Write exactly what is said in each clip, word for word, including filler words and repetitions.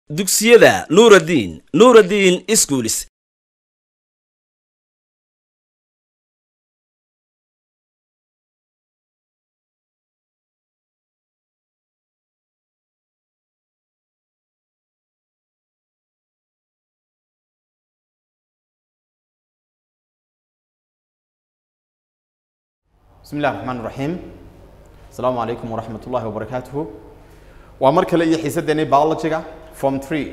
dugsiyada Nuruddin Nuruddin Schools بسم الله الرحمن الرحيم السلام عليكم ورحمة الله وبركاته ومركل أي حسدني biology form three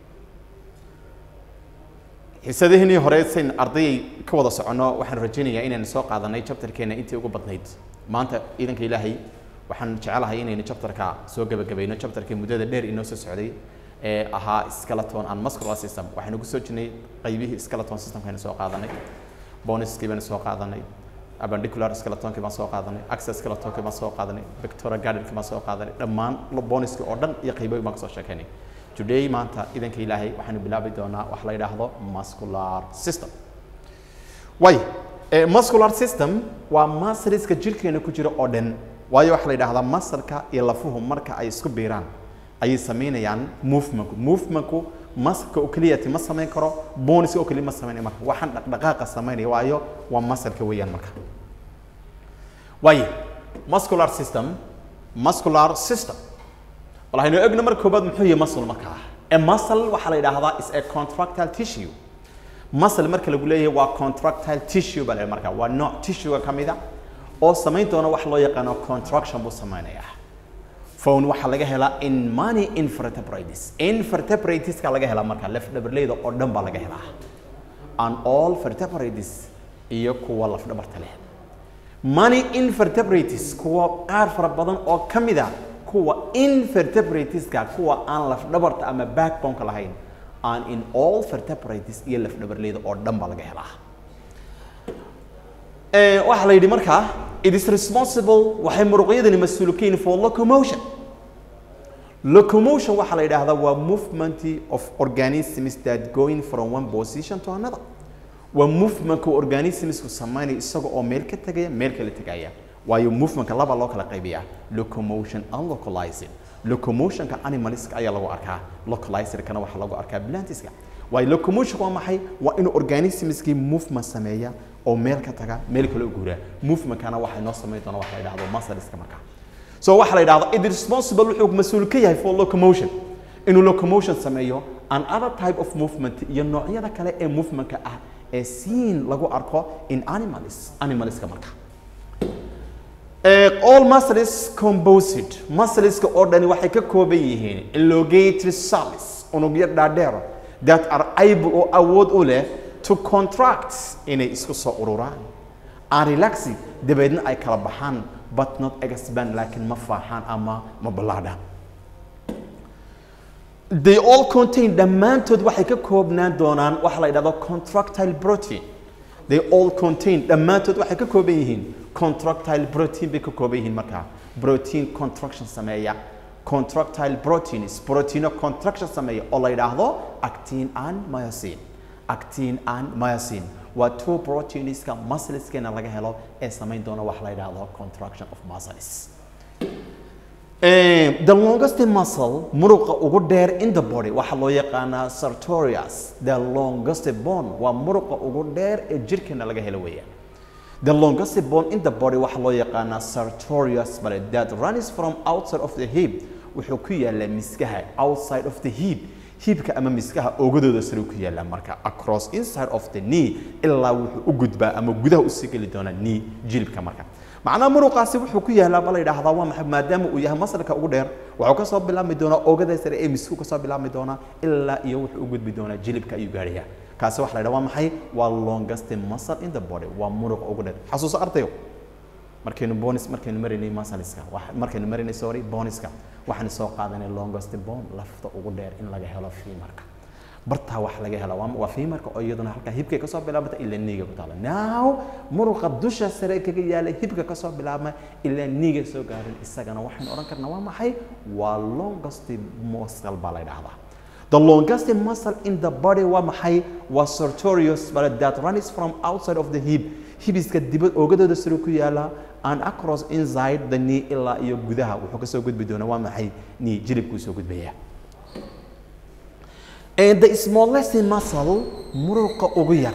حسده هني هريسين أرضي كوضع سعنا وحن رجينا إن نساق هذا ناي chapter كنا أنت يقول بطنيت ما أنت إذا كإلهي وحن جعلها هنا إن chapter كا سوق بجبينا chapter كمدة دير إنه سعودي أها skeleton and muscular system وحن نقول سوتشني قيبه skeleton system كنا نساق هذا ناي bonus كيف نساق هذا ناي appendicular skeleton كما سوق هذا access skeleton كما سوق هذا pectoral girdle كما سوق هذا دمان bonus كأردن يقيبه ما كسر شكاني today ما أنت إذا كإلهي وحنا بلعب دونا وحلا يلاحظه muscular system واي muscular system ومسلس كجيل كأنه كجرا أردن واي وحلا يلاحظه مسل كا يلفوهم مركا أي سكبيران أي سمينة يعني movement movement مسك أكلية مسمين كرو بونس أكلية مسمين مركا وحن دقائق سمينة وايو ومسل كويان مركا واي muscular system muscular system والله إنه أجمل مركبات محيي muscle مركا a muscle وحلا يلاحظه is a contractile tissue muscle مركا اللي يقوله هو contractile tissue بله مركا ونوع tissue كميدا أو سمين تونا وحلا يقانو contraction بسمينة يا فون وحلا جهلا in many invertebrates invertebrates كلا جهلا مركا left the blade or dumb بلا جهلا and all vertebrates يكوا left the برتله many invertebrates كوا عارف ربضان أو كميدا كوا invertebrates كا كوا an left the برت أما backbone كلاهين and in all vertebrates ي left the blade or dumb بلا جهلا وحلا يدي مركا it is responsible وحي مرقيدا مسؤولين for locomotion locomotion وحلا يدي هذا هو movement of organisms that going from one position to another وmovement of organisms وسماني إسقى أو ميل كتجيا ميل كلا تجيا ويو movement كلا بالله كلا قيبيا locomotion and localizing locomotion كأنيماليس كأي لغو أركا localizer كنا وحلا لغو أركا بلانتيس كا ويو locomotion هو ما هي وإنه organisms كي movement سمايا أو ميل كتجا ميل كلا أجورا movement كنا واحد نص سمايا تنا واحد يدعو مصدر إسكمكا so واحد يدعو it is responsible وحوك مسؤول كيا for locomotion إنه locomotion سمايا and other type of movement ينوعية ذا كلا a movement كأ a scene لغو أركا in animals animals كمكا Uh, all muscles composite muscles كأردني واحد ككوبيهين elongate cells ونقدر دادر that are able or award أولى to contract in a إسكوسا أوروران and relaxing دبادن أي كلبحان but not expand لكن مفاحان أما مبلادة they all contain the mantod واحد ككوبنا دونان واحد يدادو contractile protein they all contain the mantod واحد ككوبيهين contractile protein بكوكوبيهن مركا protein contraction سمايا contractile protein is protein contraction سمايا الله يلاحظه actin and myosin actin and myosin و two proteins كا muscles كنا لقى هلا اسمين دونا وحلا يلاحظه contraction of muscles the longest muscle مرقة أقدر in the body وحلا يقانا sartorius the longest bone ومرقة أقدر الجير كنا لقى هلوية The longest bone in the body waxa loo yaqaan sartorius but that runs from outside of the hip wuxuu ku yaala miskaha outside of the hip hipka ama miskaha ogadooda sare ku yaala marka across inside of the knee ilaa wuxuu u gudbaa ama gudaha u sii gali doona knee jilibka marka macnaha muruqaasi wuxuu ku yaala bal yiraahdaa waa maxay maadaama uu yahay masalka ugu dheer wuxuu ka soo bilaabmi doona ogada sare ee misku ka soo bilaabmi doona ilaa iyo wuxuu u gudbi doona jilibka ayuu gaariyaa kaasi waxa la yiraahdaa maxay waa longest muscle in the body waa muruq ugu dheer xasuuso ardayo markaynu bonus markaynu marinay muscleska markaynu marinay sorry bonuska waxaan soo qaadanay longest bone lafta ugu dheer in laga helo femurka barta wax laga helo waa femurka oo iyaduna halka hibka ka soo bilaabata ilaa niiga ku taala now muruqa dusha sare kaga yaala hibka ka soo bilaabma ilaa niiga soo gaarin isagana waxaan oran karnaa waa maxay waa longest muscle baa la yiraahdaa The longest muscle in the body waa maxay waa sartorius but that runs from outside of the hip hibiska dibad ogadooda sare ku yaala and across inside the knee ilaa iyo gudaha wuxuu ka soo gudbi doonaa waa maxay knee jilibku soo gudbaya and the smallest muscle muruqa ugu yar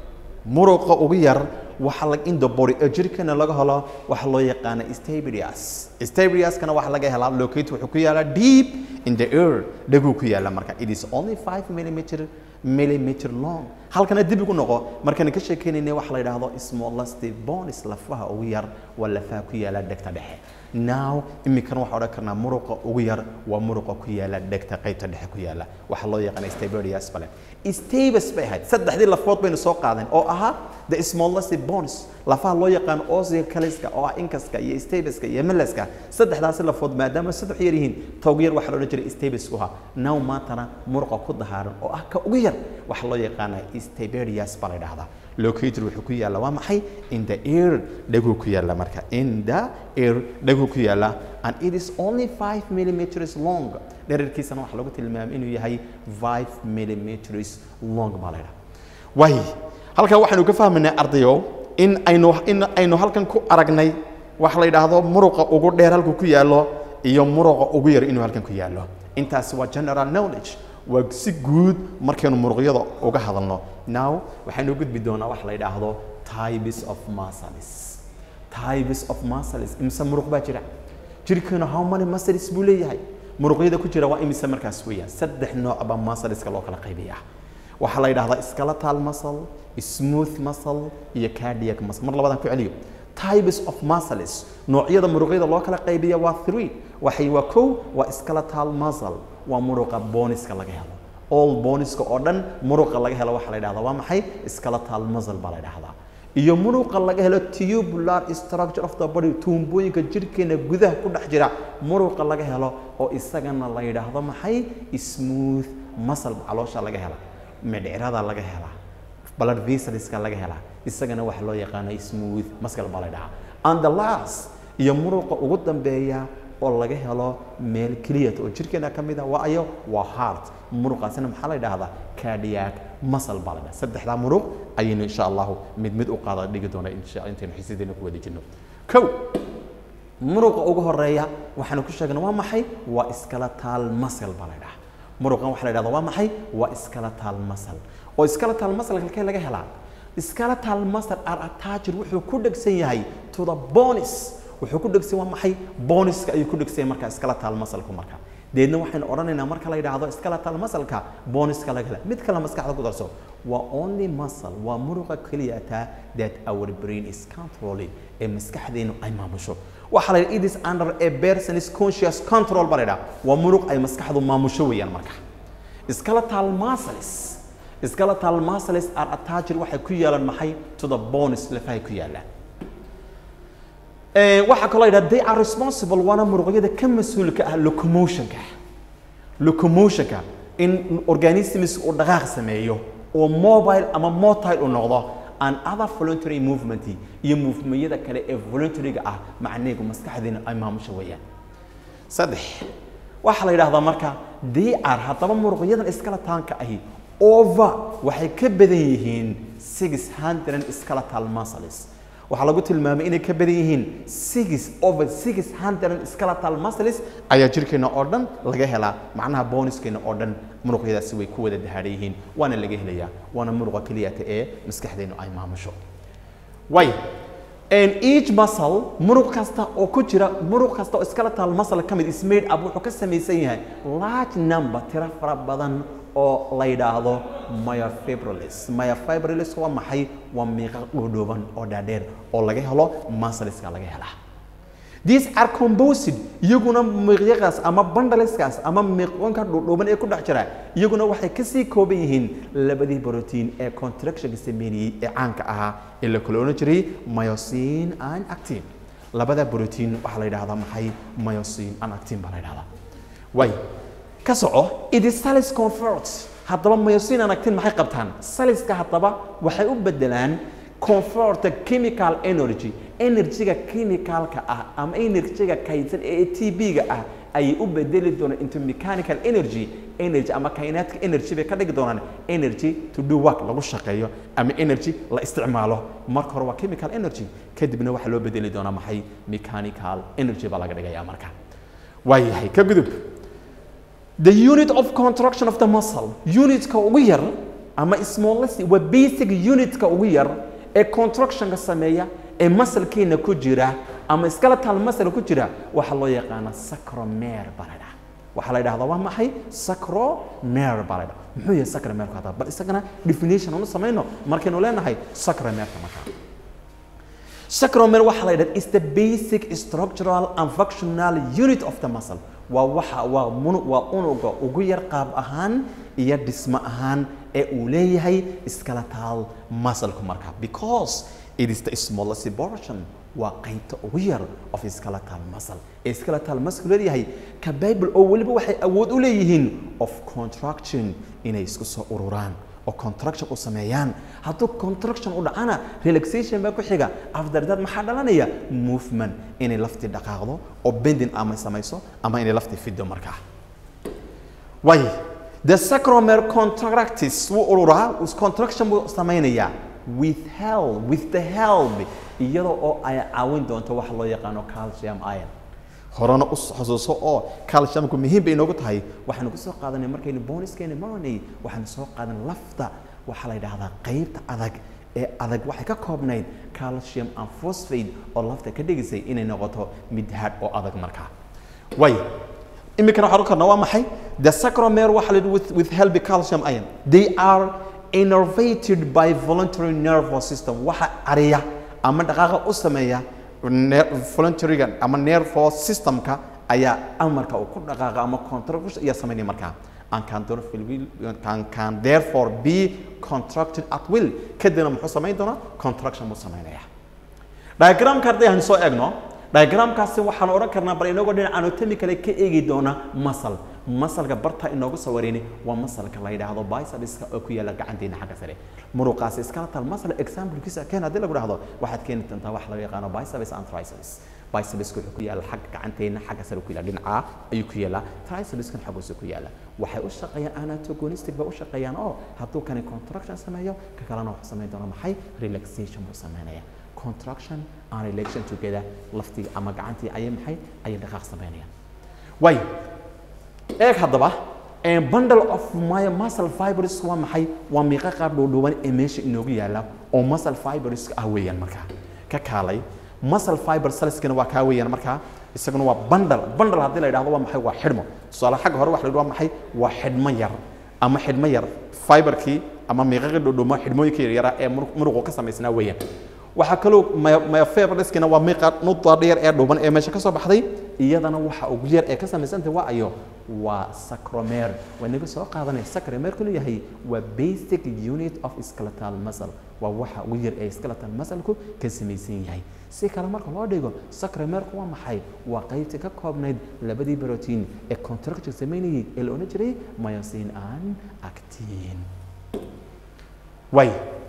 muruqa ugu yar waxa laga in the body ee jirkana laga helo waxa loo yaqaan stapedius stapedius kana waxa laga helaa locate wuxuu ku yaalaa deep in the ear dhagu ku yaala marka it is only five millimeter millimeter long halkana dib ugu noqo markaan ka sheekeynayna waxa la yiraahdo smallest bones lafaha ugu yar waa lafaha ku yaala dhegta dhexe now imikana waxa oran karnaa muruqa ugu yar waa muruqa ku yaala dhegta qaybta dhexe ku yaala waxa loo yaqaan stapedius bale stapes bay ahayd saddexdii lafood baynu soo qaadeen oo ahaa the smallest bones lafaha loo yaqaan ossicleska oo ah inkaska iyo stapeska iyo melaska saddexdaas lafood maadaama saddex yar yihiin tawg yar waxa loo jiray stapes ku ha now maantana muruqa ku dahaaran oo ah ka ugu yar waxa loo yaqaan stapedius bale dhahda located wuxuu ku yaala waa maxay in the ear dhagu ku yaala marka in the ear dhagu ku yaala and it is only five millimeters long dhererkiisana waxa lagu tilmaamay inuu yahay five millimeters long bale way halka waxaanu ka fahmaynaa ardayo in aynu in aynu halkan ku aragnay wax la yiraahdo muruqa ugu dheer halku ku yaalo iyo muruqa ugu yar inuu halkan ku yaalo intaas waa general knowledge waa si guud markaynu muruqyada uga hadalno now waxaanu gudbi doonaa wax la yiraahdo types of muscles types of muscles imsa muruq baa jira jirkeena how many muscles buu leeyahay muruqyada ku jira waa imisa markaas weeyaan saddex nooc ba muscleska loo kala qaybiyaa waxa la yiraahdaa skeletal muscle smooth muscle iyo cardiac muscle mar labadan ku celiyo types of muscles noocyada muruqyada loo kala qaybiyaa waa three waxay waa kow waa skeletal muscle waa muruqa boneska laga helo all boneska oo dhan muruqa laga helo waxa la yiraahdaa waa maxay skeletal muscle baa la yiraahdaa iyo muruqa laga helo tubular structure of the body tuumbooyinka jirkeena gudaha ku dhex jira muruqa laga helo oo isagana la yiraahdo maxay smooth muscle caloosha laga helo midhirada laga hela blood vesselska laga hela isagana waxa loo yaqaan smooth muscle baa la yiraahdaa and the last iyo muruqa ugu dambeeya oo laga helo meel kaliya oo jirkeena kamid ah waa ayo waa heart muruqaasina maxaa la yiraahdaa cardiac muscle baa la yiraahdaa saddexda muruq ayaynu insha Allah mid mid u qaada dhigi doona insha Allah intaan xiisadeena ku wada jirno kow muruqa ugu horeeya waxaanu ku sheegnaa waa maxay waa skeletal muscle baa la yiraahdaa muruqan waxa la yiraahdaa waa maxay waa skeletal muscle oo skeletal muscle halkee laga helaa skeletal muscle are attached wuxuu ku dhagsan yahay to the bones wuxuu ku dhagsan waa maxay boneska ayuu ku dhagsan marka skeletal muscle ku marka deedna waxaan oranaynaa marka la yiraahdo skeletal muscle ka boneska laga hela mid kale maskaxda ku darso waa only muscle waa muruqa kaliya ta that our brain is controlling ee maskaxdeenu ay maamusho waxa la yiraahdaa it is under a person's conscious control baa la yiraahdaa waa muruq ay maskaxdu maamusho weeyaan marka skeletal muscles skeletal muscles are attached waxay ku yeelan maxay to the bones lafaha ku yaalaan ee waxa kale yiraahdaa they are responsible wana muruqyada ka mas'uulka ah locomotionka locomotionka in organisms uu dhaqaaq sameeyo oo mobile ama motile u noqdo and other voluntary movement iyo movement-yada kale ee voluntary-ga ah macnaheedu maskaxdeena ay maamusho weeyaan saddex waxa la yiraahdaa marka they are hadaba muruqyadan skeletal-ka ahi over waxay ka badan yihiin six hundred skeletal muscles waxa lagu tilmaamay inay ka badan yihiin six over six hundred skeletal muscles ayaa jirkeena oo dhan laga helaa macnaha boneskeena oo dhan muruqyadaasi way ku wada dahaadhan yihiin waana laga helayaa waana muruqa kaliya ee maskaxdeenu ay maamusho way and each muscle muruq kasta oo ku jira muruq kasta oo skeletal muscle kamid is made up wuxuu ka samaysan yahay large number tira fara badan oo la yiraahdo myofibrils myofibrils waa maxay waa miiqa dhudhuban oo dhaadheer oo laga helo muscleska laga helaa these are composed iyaguna miiqyadaas ama bundleskaas ama miiqoonka dhudhuban ee ku dhex jira iyaguna waxay ka sii kooban yihiin labadii protein ee contraction sameeyay ee caanka ahaa ee la kala oran jiray myosin and actin labada protein waxa la yiraahdaa maxay myosin and actin baa la yiraahdaa way ka soco it is cells convert hadaba myosin and actin maxay qabtaan cellska hadaba waxay u bedelaan convert chemical energy energy-ga chemical-ka ah ama energy-ga kaydsan ee A T P-ga ah ay u bedeli doonaan into mechanical energy energy ama kinetic energy bay ka dhigi doonaan energy to do work lagu shaqeeyo ama energy la isticmaalo marka hore waa chemical energy kadibna waxa loo bedeli doonaa maxay mechanical energy baa laga dhigayaa marka waayahay ka gudub the unit of contraction of the muscle unitka ugu yar ama smallest wa basic unitka ugu yar ee contractionka sameeya ee muscle-keena ku jira ama skeletal muscle ku jira waxa loo yaqaan sarcomere balada waxa la yiraahdaa waa maxay sarcomere balada muxuu yahay sarcomere ka bal isagana definition uu sameeyno markaynu leenahay sarcomere marka sarcomere waxa la yiraahdaa is the basic structural and functional unit of the muscle waa waxa waa waa unuga ugu yar qaab ahaan iyo dhismo ahaan ee uu leeyahay skeletal muscle marka because it is the smallest portion waa qaybta ugu yar of skeletal muscle ee skeletal muscle leeyahay ka bible oo waliba waxay awood u leeyihiin of contraction inay isku soo ururaan oo contraction u sameeyaan hadduu contraction u dhacana relaxation baa ku xiga after that maxaa dhalanaya movement inay lafti dhaqaaqdo oo bending ama samayso ama inay lafti fido markaa way the sarcomere contracts wuu ururaa contraction buu sameynaya with help with the help iyadoo oo ay caawin doonto wax loo yaqaan calcium ion horana u xasuuso oo calciumku muhiim bay inoogu tahay waxaan ku soo qaadanay markaynu bonuskeena maranay waxaan soo qaadan lafta waxa la yiraahdaa qaybta adag ee adag waxay ka koobnayd calcium and phosphate oo lafta ka dhigisay inay noqoto mid hard oo adag markaa way imikana waxa karnaa waa maxay the sarcomere waxa la with with help calcium ion they are innervated by voluntary nervous system waxa ariya ama dhaqaaqa u sameeya voluntary ama nervous systemka ayaa amarka uu ku dhaqaaqa ama contraction ayaa sameeynaya markaa and can therefore will can can therefore be contracted at will kadibna muxuu sameyn doonaa contraction mu sameynaya diagramka hadii aan soo eegno diagramkaasi waxaan oran karnaa bal inagoo dhinaca anatomically ka eegi doona muscle muscle-ka barta inoogu sawireeni waa muscle-ka la yiraahdo biceps-ka oo ku yaala gacanteena xagga sare muruqaas skeletal muscle example-kiisa keen hadii lagu dhaahdo waxaad keeni doontaa wax loo yaqaan biceps and triceps biceps-ku wuxuu ku yaala xagga gacanteena xagga sare ku yaala dhinaca ayuu ku yaala triceps-kan xaggiisa ku yaala waxay u shaqeeyaan antagonistic ba u shaqeeyaan oo hadduu kan contraction sameeyo ka kalena wax sameyn doona maxay relaxation buu sameynaya contraction and relaxation together laftiga ama gacantii ayay maxay ayay dhaqaaq sameynayaan way eeg haddaba a bundle of my muscle fibers waa maxay waa miiqa qaab dhowdhowan ee meesha inoogu yaala oo muscle fibers ah weeyaan markaa ka kaalay muscle fiber cellskana waa kaa weeyaan markaa isaguna waa bundle bundle haddii la yidhaahdo waa maxay waa xidhmo tusaale xagga hore waxa la yidhaahdo waa maxay waa xidhmo yar ama xidhmo yar fiberkii ama miiqaqii dhowdhowma xidhmooyinka yaryara ee muruqu ka samaysnaa weeyaan waxa kaloo myofibroskina waa miiqa nuda dheer ee dhuuban ee meesha ka soo baxday iyadana waxa ugu yar ee ka samaysantay waa ayo waa sarcomere wanaga soo qaadanay sarcomere kulu yahay waa basic unit of skeletal muscle waa waxa ugu yar ee skeletal muscle-ku ka samaysan yahay si kale marka loo dhigo sarcomere waa maxay waa qaybta ka koobnayd labadii protein ee contraction sameynayay ee la oran jiray myosin and actin way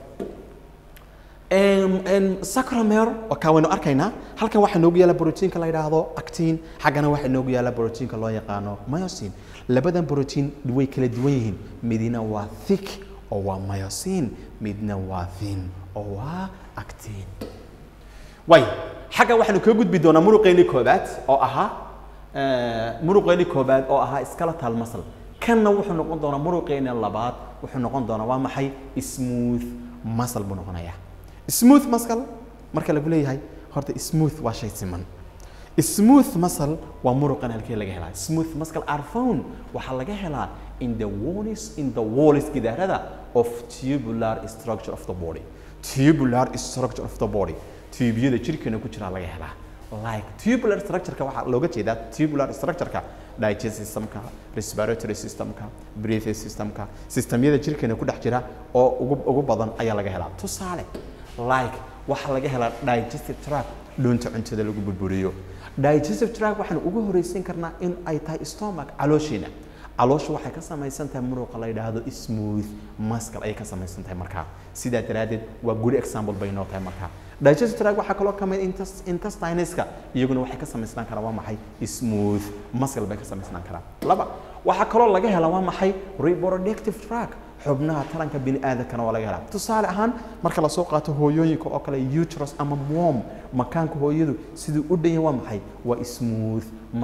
um and sarcomere oo ka waynu arkaynaa halkan waxa noogu yaala proteinka la yiraahdo actin xagana waxa noogu yaala proteinka loo yaqaano myosin labadan protein way kala duwan yihiin midina waa thick oo waa myosin midna waa thin oo waa actin way xaga waxaanu ka gudbi doonaa muruqeeni koobaad oo ahaa muruqeeni koobaad oo ahaa skeletal muscle kanna wuxuu noqon doonaa muruqeeni labaad wuxuu noqon doonaa waa maxay smooth muscle buu noqonayaa smooth muscle marka lagu leeyahay horta smooth waa shay siman smooth muscle waa muruqan halkee laga helaa smooth muscle are found waxa laga helaa in the walls in the walls gidaarada of tubular structure of the body tubular structure of the body tubiyada jirkeena ku jira laga helaa like tubular structure-ka waxa looga jeedaa tubular structure-ka digestive system-ka respiratory system-ka breathing system-ka systemyada jirkeena ku dhex jira oo ugu ugu badan ayaa laga helaa tusaale like waxa laga helaa digestive tract dhunta cuntada lagu burburiyo digestive tract waxaan ugu horeysin karnaa in ay tahay stomach calooshiina calooshu waxay ka samaysan tahay muruqa la yiraahdo smooth muscle ay ka samaysan tahay markaa sida daraadeed waa good example bay noo tahay markaa digestive tract waxa kaloo kamid intestines-ka iyaguna waxay ka samaysnaan karaan waa maxay smooth muscle bay ka samaysnaan karaan laba waxa kaloo laga helaa waa maxay reproductive tract xubnaha taranka bini aadamkana waa laga helaa tusaale ahaan marka la soo qaato hooyooyinka oo kale uterus ama womb makaanka hooyadu siduu u dhan yahay waa maxay waa smooth muscle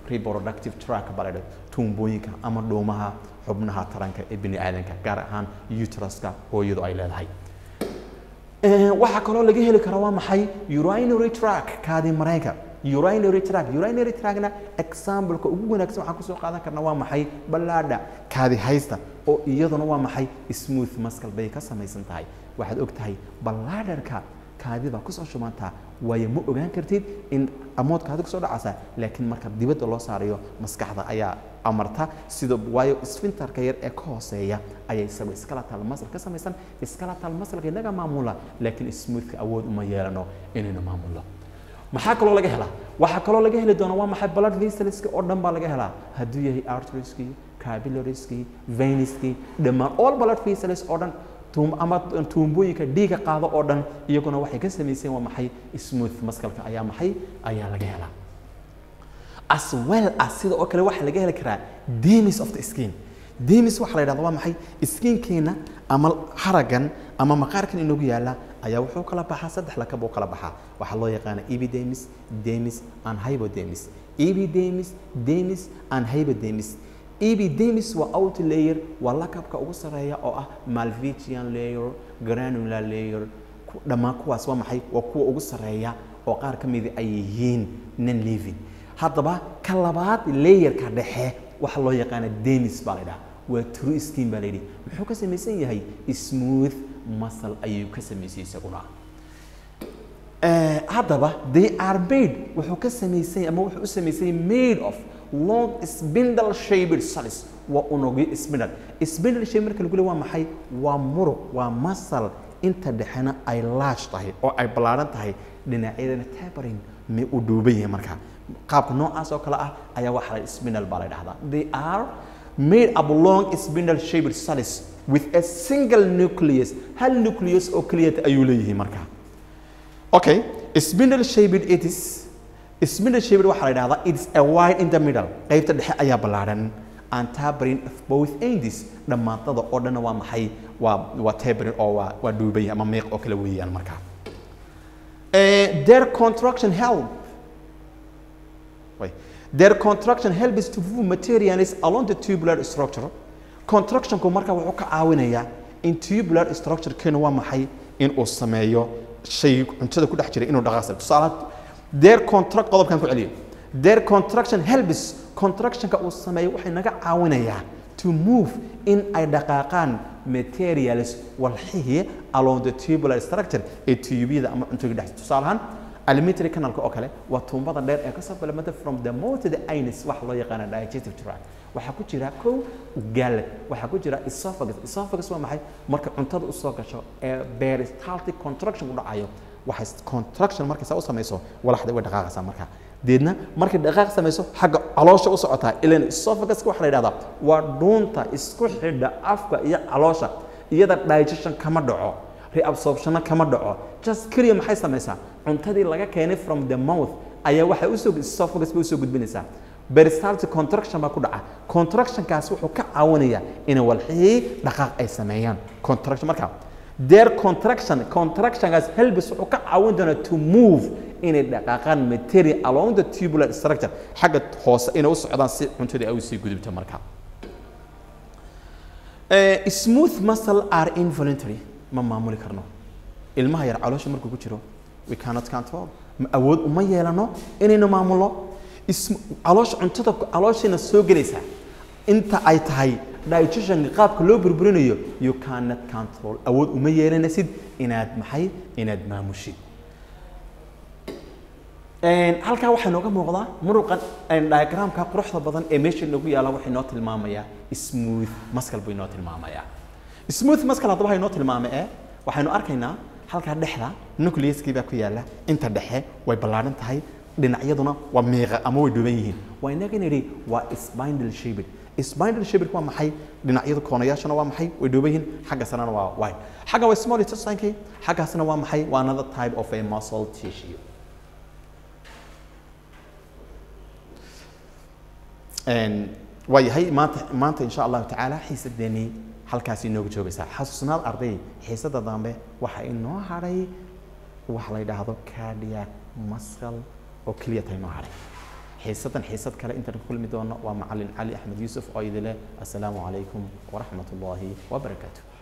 reproductive tract baa la yidhahdaa tuumbooyinka ama dhuumaha xubnaha taranka ee bini aadanka gaar ahaan uteruska hooyadu ay leedahay waxa kaloo laga heli karo waa maxay urinary tract kaadi mareenka urinary tract urinary tractna example-ka ugu wanaagsan waxaan kusoo qaadan karnaa waa maxay balaadha kaadi haysta oo iyaduna waa maxay smooth muscle bay ka samaysan tahay waxaad og tahay balaadharka kaadida kusoo shumantaa waayo ma ogaan kartid in amood kaadi kusoo dhacaysa laakiin marka dibadda loo saarayo maskaxda ayaa amarta sida waayo sphincterka yar ee ka hooseeya ayay sabay skeletal muscle ka samaysan skeletal muscle inaga maamula laakiin smoothka awood uma yeelano inaynu maamulo maxaa kaloo laga helaa waxaa kaloo laga heli doona waa maxay blood vesselska oo dhan baa laga helaa hadduu yahay arterieski capillariski veineski dhammaan all blood vessels oo dhan tuum ama tuumbooyinka dhiiga qaado oo dhan iyaguna waxay ka sameyseen waa maxay smooth muscle-ka ayaa maxay ayaa laga helaa as well as sida oo kale waxa laga heli karaa dermis of the skin dermis waxa la yiraahdaa waa maxay skinkeena ama haragan ama maqaarkan inagu yaala ayaa wuxuu kala baxaa saddex lakab oo kala baxaa waxa loo yaqaan epidermis dermis and hypodermis epidermis dermis and hypodermis epidermis waa outer layer waa lakabka ugu sareeya oo ah malvician layer granular layer dhammaan kuwaas waa maxay waa kuwa ugu sareeya oo qaar ka mid ay yihiin non living haddaba ka labaad layerka dhexe waxa loo yaqaan dermis baa la yidhaahdaa waa true skin baa la yidhi muxuu ka samaysan yahay smooth muscle ayuu ka samaysan isaguna haddaba they are made wuxuu ka samaysan ama wuxuu u samaysan made of long spindle shaped cells waa unugyo spindle spindle shape marka lagu leeyahay waa maxay waa muruq waa muscle inta dhexena ay large tahay oo ay ballaaran tahay dhinacyadana tapering ma u dhuuban yahay marka qaabka noocaas oo kale ah ayaa waxa la spindle baa la yiraahdaa they are made up long spindle shaped cells with a single nucleus hal nucleus oo kaliya ayuu leeyahay marka okay spindle shaped it is spindle shaped waxa la yiraahdaa it's a wide in the middle qaybta dhexe ayaa ballaaran and tapering of both ends dhamaantada oo dhan waa maxay waa waa tapering oo waa waa dhuubay ama meeq oo kala weeyaan marka eh their contraction help wait their contraction helps to move materials along the tubular structure contraction ku marka wuxuu ka caawinayaa in tubular structure kan waa maxay in uu sameeyo shay cuntada ku dhex jira inuu dhaqaaqo tusaale their contract qodobkan ku celiyo their contraction helps contraction ka uu sameeyo waxay naga caawinayaa to move in ay dhaqaaqaan materials walxihi along the tubular structure ee tubida ama cuntada dhex tusaalahan alimentary canal oo kale waa tuumbada dheer ee ka soo bilaabmata from the mouth to the anus wax loo yaqaan digestive tract waxa ku jira kow gallad waxa ku jira esophagus esophagus waa maxay marka cuntada u soo gasho ee peristaltic contraction u dhacayo waxa contraction marka saa u sameeyso walaxda way dhaqaaqaysaa marka deedna markay dhaqaaq sameeyso xagga caloosha u socotaa ileen esophagus waxa la yiraahdaa waa dhuunta isku xidha afka iyo caloosha iyada digestion kama dhaco reabsorption kama dhaco just kaliya maxay sameeysaa cuntadii laga keenay from the mouth ayaa waxa u soo esophagus bay u soo gudbinaysaa peristaltic contraction baa ku dhaca contraction kaas wuxuu ka caawinayaa in walxii dhaqaaq ay sameeyaan contraction marka their contraction contraction as helps wuxuu ka caawin doonaa to move inay dhaqaaqaan material along the tubular structure xagga hoose inay u socdaan si cuntadii ay u sii gudubto marka eh smooth muscle are involuntary ma maamuli karno ilmaha yar caloosha markuu ku jiro we cannot control ma awood uma yeelano inaynu maamulo caloosha cuntada calooshina soo gelaysa inta ay tahay digestion qaabka loo burburinayo you cannot control awood uma yeelanaysid inaad maxay inaad maamushid een halka waxa nooga muuqdaa muruqan een diagramka quruxda badan ee meesha nagu yaala waxa inoo tilmaamaya smooth muscle buu inoo tilmaamaya smooth muscle hadaba waxa inoo tilmaamay ee waxaanu arkaynaa halka dhexda nucleuskii baa ku yaala inta dhexe way ballaaran tahay dhinacyaduna waa meeqa ama way dhuuban yihiin waa inaga niri waa spindle shaped spindle shaped waa maxay dhinacyada koonayaashana waa maxay way dhuuban yihiin xagga sanana waa wide xagga waa small intestine xaggaasna waa maxay waa another type of a muscle tissue and way maanta maanta insha Allah ta'ala xiisadeeni halkaas inoogu joogaysaa xasuusnaad arday xiisada dambe waxa inoo haray waxa la yiraahdo cardiac muscle oo kaliya tahay inoo haray حصة حصة كلا أنت كل مدونا ومعلم علي أحمد يوسف أيضا السلام عليكم ورحمة الله وبركاته.